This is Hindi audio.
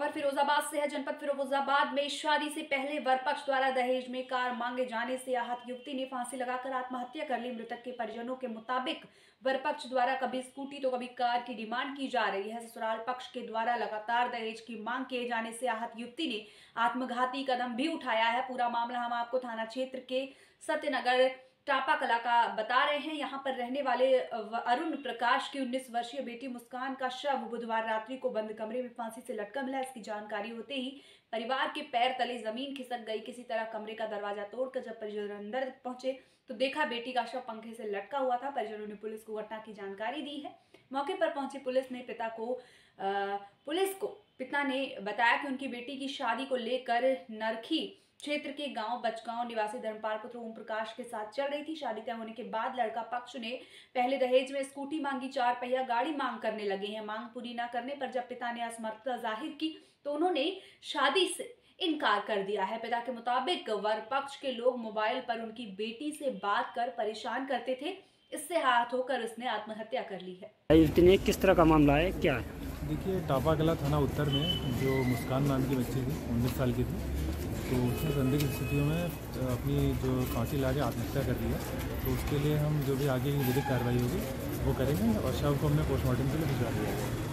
खबर फिरोजाबाद से है। जनपद फिरोजाबाद में शादी से पहले वर पक्ष द्वारा दहेज में कार मांगे जाने से आहत युवती ने फांसी लगाकर आत्महत्या कर ली। मृतक के परिजनों के मुताबिक वर पक्ष द्वारा कभी स्कूटी तो कभी कार की डिमांड की जा रही है। ससुराल पक्ष के द्वारा लगातार दहेज की मांग किए जाने से आहत युवती ने आत्मघाती कदम भी उठाया है। पूरा मामला हम आपको थाना क्षेत्र के सत्यनगर टापा कला का बता रहे हैं। यहाँ पर रहने वाले अरुण प्रकाश की 19 वर्षीय बेटी मुस्कान का शव बुधवार रात्रि को बंद कमरे में फांसी से लटका मिला। इसकी जानकारी होते ही परिवार के पैर तले जमीन खिसक गई। किसी तरह कमरे का दरवाजा तोड़कर जब परिजन अंदर पहुंचे तो देखा बेटी का शव पंखे से लटका हुआ था। परिजनों ने पुलिस को घटना की जानकारी दी है। मौके पर पहुंची पुलिस ने पिता ने बताया कि उनकी बेटी की शादी को लेकर नरखी क्षेत्र के गांव बचगांव निवासी धर्मपाल पुत्र ओम प्रकाश के साथ चल रही थी। शादी तय होने के बाद लड़का पक्ष ने पहले दहेज में स्कूटी मांगी, 4 पहिया गाड़ी मांग करने लगे हैं। मांग पूरी न करने पर जब पिता ने असमर्थता जाहिर की तो उन्होंने शादी से इनकार कर दिया है। पिता के मुताबिक वर पक्ष के लोग मोबाइल पर उनकी बेटी से बात कर परेशान करते थे। इससे आहत होकर उसने आत्महत्या कर ली है। किस तरह का मामला है, क्या है? देखिए, टापा कला थाना उत्तर में जो मुस्कान नाम की बच्ची थी, 19 साल की थी, तो उसने संदिग्ध स्थितियों में अपनी जो फांसी ला के आत्महत्या कर दी है। तो उसके लिए हम जो भी आगे की विधिक कार्रवाई होगी वो करेंगे और शव को हमने पोस्टमार्टम के लिए भिजवा दिया है।